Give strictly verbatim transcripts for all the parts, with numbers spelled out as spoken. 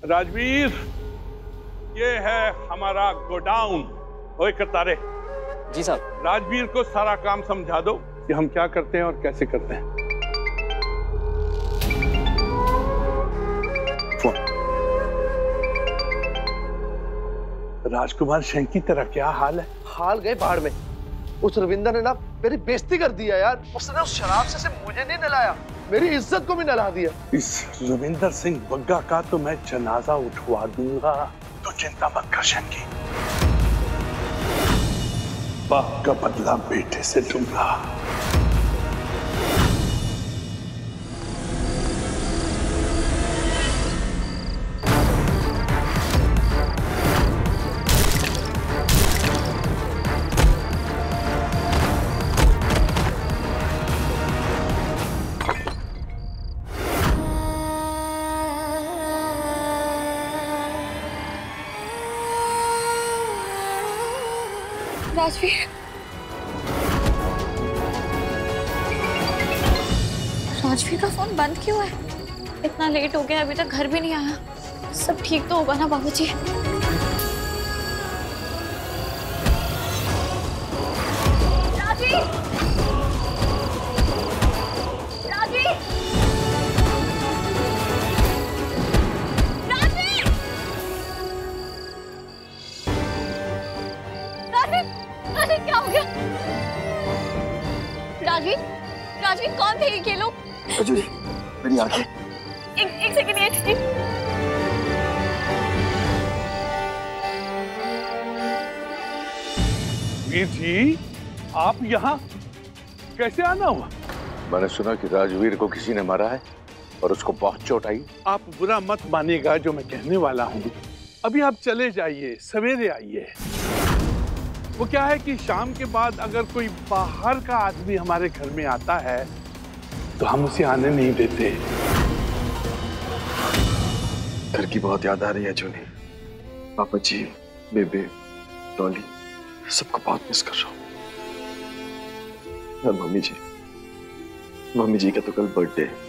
राजवीर, ये है हमारा गोडाउन। ओए करतारे। जी साहब। राजवीर को सारा काम समझा दो कि हम क्या करते हैं और कैसे करते हैं। राजकुमार शंकी, तेरा क्या हाल है? हाल गए बाहर में। उस रविंदर ने ना मेरी बेइज्जती कर दिया यार। उसने उस शराब से सिर्फ मुझे नहीं नहलाया, मेरी इज्जत को भी नहला दिया। इस रविंदर सिंह बग्गा का तो मैं जनाजा उठवा दूंगा, तो चिंता मत कर शंकी। बाप का बदला बेटे से लूंगा। राजवीर, राजवीर का फोन बंद क्यों है? इतना लेट हो गया, अभी तक घर भी नहीं आया। सब ठीक तो होगा ना बाबूजी? राजवीर, राजवीर, राजवीर, राजवीर, अरे क्या हो गया? राजवीर, राजवीर कौन थे ये लोग? अजू जी, मेरी आंखें। एक एक सेकंड ये ठीक। वीर जी, आप यहाँ कैसे आना हुआ? मैंने सुना कि राजवीर को किसी ने मारा है और उसको बहुत चोट आई। आप बुरा मत मानिएगा जो मैं कहने वाला हूँ। अभी आप चले जाइए, सवेरे आइए। वो क्या है कि शाम के बाद अगर कोई बाहर का आदमी हमारे घर में आता है तो हम उसे आने नहीं देते। घर की बहुत याद आ रही है जूनी। पापा जी, बेबे, डॉली, सबको बहुत मिस कर रहा हूँ। और मम्मी जी, मम्मी जी का तो कल बर्थडे है।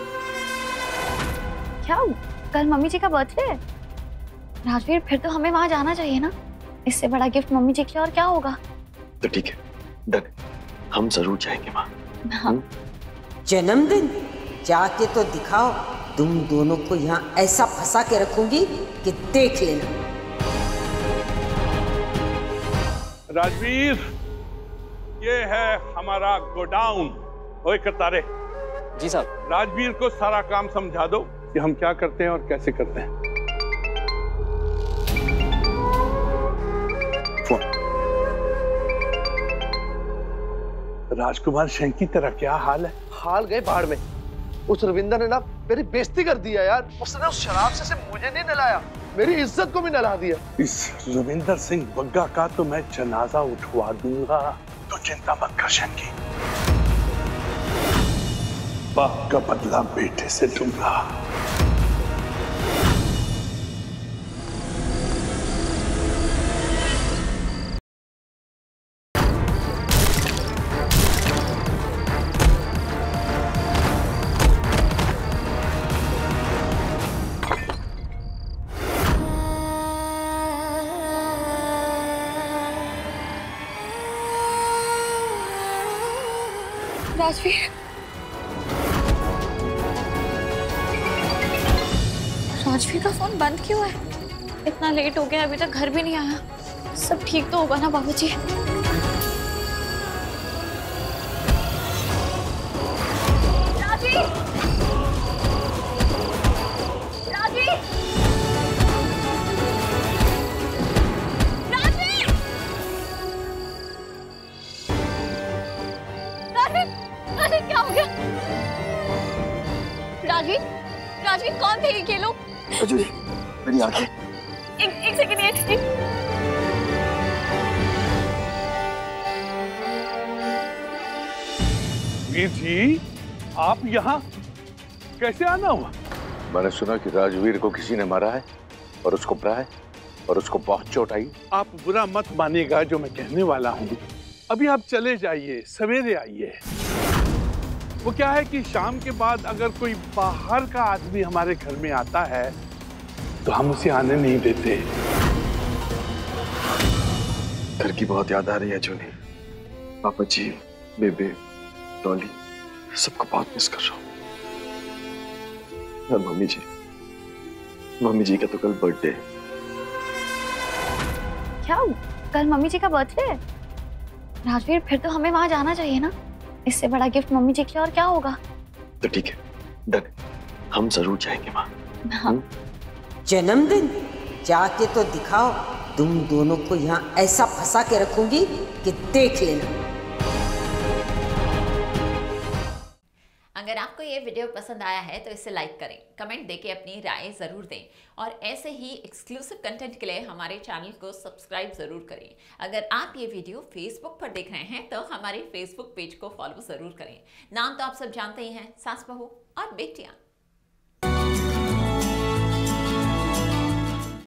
क्या? कल मम्मी जी का बर्थडे है? राजवीर, फिर तो हमें वहां जाना चाहिए ना। इससे बड़ा गिफ्ट मम्मी जी के लिए और क्या होगा? तो ठीक है, डन, हम जरूर जाएंगे वहां। हाँ। जन्मदिन जाके तो दिखाओ। तुम दोनों को यहाँ ऐसा फंसा के रखूंगी कि देख लेना। राजवीर, ये है हमारा गोडाउन। ओए करतारे। जी साहब। राजवीर को सारा काम समझा दो कि हम क्या करते हैं और कैसे करते हैं। राजकुमार शंकी, तेरा क्या हाल है? हाल गए बाहर में। उस रविंदर ने ना मेरी बेइज्जती कर दिया यार। उसने उस शराब से सिर्फ मुझे नहीं नहलाया, मेरी इज्जत को भी नहला दिया। इस रविंदर सिंह बग्गा का तो मैं जनाजा उठवा दूंगा, तो चिंता मत कर शंकी। बाप का बदला बेटे से लूंगा। राजवीर, राजवीर का फोन बंद क्यों है? इतना लेट हो गया, अभी तक घर भी नहीं आया। सब ठीक तो होगा ना बाबूजी? राजवीर, राजवीर, राजवीर, राजवीर, अरे क्या हो गया? राजवीर, राजवीर कौन थे ये लोग? अजू जी, मेरी आंखें। एक एक सेकंड ये ठीक। वीर जी, आप यहाँ कैसे आना हुआ? मैंने सुना कि राजवीर को किसी ने मारा है और उसको मारा है और उसको बहुत चोट आई। आप बुरा मत मानिएगा जो मैं कहने वाला हूँ। अभी आप चले जाइए, सवेरे आइए। वो क्या है कि शाम के बाद अगर कोई बाहर का आदमी हमारे घर में आता है तो हम उसे आने नहीं देते। घर की बहुत याद आ रही है जूनी। पापा जी, बेबे, डॉली, सबको बहुत मिस कर रहा हूँ। और मम्मी जी, मम्मी जी का तो कल बर्थडे है। क्या कल मम्मी जी का बर्थडे है? राजवीर फिर तो हमें वहां जाना चाहिए ना। इससे बड़ा गिफ्ट मम्मी जी के लिए और क्या होगा। तो ठीक है, डन, हम जरूर जाएंगे वहां। हाँ। जन्मदिन जाके तो दिखाओ, तुम दोनों को यहाँ ऐसा फंसा के रखूंगी कि देख लेना। अगर आपको ये वीडियो पसंद आया है तो इसे लाइक करें, कमेंट देके अपनी राय ज़रूर दें और ऐसे ही एक्सक्लूसिव कंटेंट के लिए हमारे चैनल को सब्सक्राइब ज़रूर करें। अगर आप ये वीडियो फेसबुक पर देख रहे हैं तो हमारे फेसबुक पेज को फॉलो ज़रूर करें। नाम तो आप सब जानते ही हैं, सास बहू और बेटियाँ।